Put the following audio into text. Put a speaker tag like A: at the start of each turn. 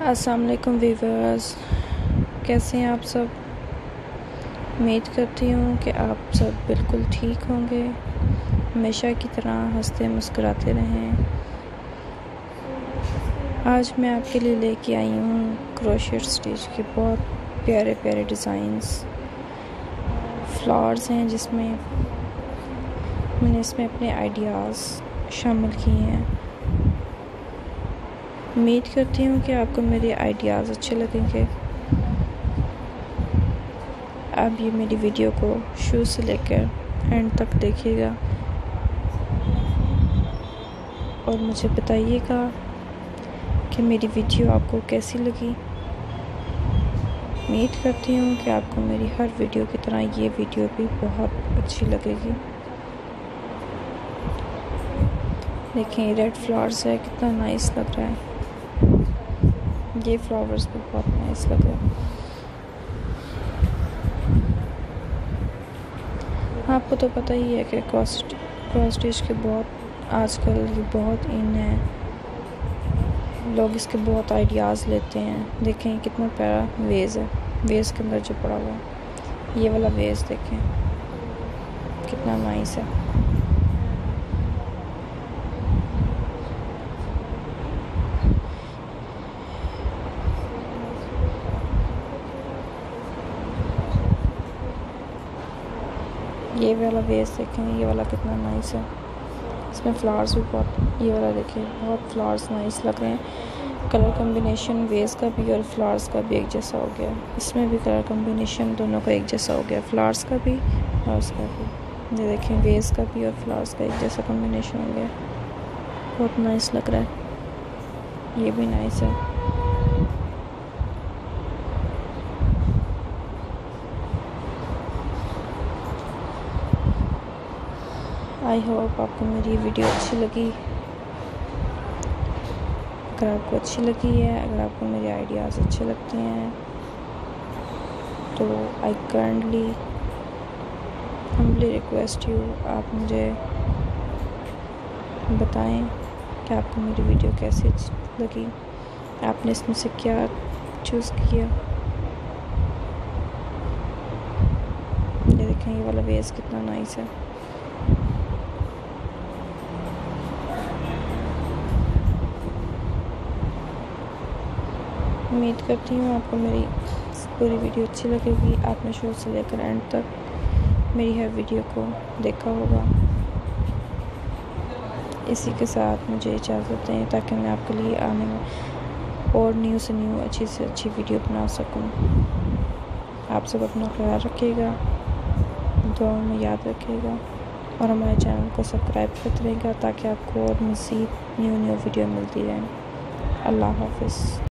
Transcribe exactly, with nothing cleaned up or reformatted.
A: अस्सलाम वालेकुम व्यूअर्स, कैसे हैं आप सब। उम्मीद करती हूँ कि आप सब बिल्कुल ठीक होंगे, हमेशा की तरह हंसते मुस्कुराते रहें। आज मैं आपके लिए लेके आई हूँ क्रोशेट स्टिच के बहुत प्यारे प्यारे डिज़ाइंस, फ्लावर्स हैं जिसमें मैंने इसमें अपने आइडियाज़ शामिल किए हैं। उम्मीद करती हूँ कि आपको मेरे आइडियाज़ अच्छे लगेंगे। आप ये मेरी वीडियो को शुरू से लेकर एंड तक देखिएगा और मुझे बताइएगा कि मेरी वीडियो आपको कैसी लगी। उम्मीद करती हूँ कि आपको मेरी हर वीडियो की तरह ये वीडियो भी बहुत अच्छी लगेगी। देखें, रेड फ्लावर्स है, कितना नाइस लग रहा है। ये फ्लावर्स भी बहुत नाइस लग रहे हैं। आपको तो पता ही है कि क्रॉस स्टिच के बहुत आजकल ये बहुत इन है, लोग इसके बहुत आइडियाज़ लेते हैं। देखें कितना प्यारा वेज है, वेज के अंदर जो पड़ा हुआ है ये वाला वेज देखें कितना नाइस है। ये वाला वेज देखें, ये वाला कितना नाइस है। इसमें फ्लावर्स भी बहुत, ये वाला देखें बहुत फ्लावर्स नाइस लग रहे हैं। कलर कॉम्बिनेशन वेज का भी और फ्लावर्स का भी एक जैसा हो गया। इसमें भी कलर कॉम्बिनेशन दोनों का एक जैसा हो गया, फ्लावर्स का भी फ्लावर्स का भी। ये देखें वेज का भी और फ्लावर्स का एक जैसा कॉम्बिनेशन हो गया, बहुत नाइस लग रहा है। ये भी नाइस है। आई होप आपको मेरी वीडियो अच्छी लगी। अगर आपको अच्छी लगी है, अगर आपको मेरे आइडियाज़ अच्छे लगते हैं तो I kindly humbly request you, आप मुझे बताएं कि आपको मेरी वीडियो कैसी लगी, आपने इसमें से क्या चूज़ किया। ये देखें ये वाला वेज कितना नाइस है। उम्मीद करती हूँ आपको मेरी पूरी वीडियो अच्छी लगेगी। आपने शुरू से लेकर एंड तक मेरी हर वीडियो को देखा होगा। इसी के साथ मुझे इजाज़त दें ताकि मैं आपके लिए आने में और न्यू से न्यू अच्छी से अच्छी वीडियो बना सकूं। आप सब अपना ख्याल रखिएगा, दुआ में याद रखिएगा और हमारे चैनल को सब्सक्राइब करते रहिएगा ताकि आपको और मज़ीद न्यू न्यू वीडियो मिलती रहे। अल्लाह हाफ़िज़।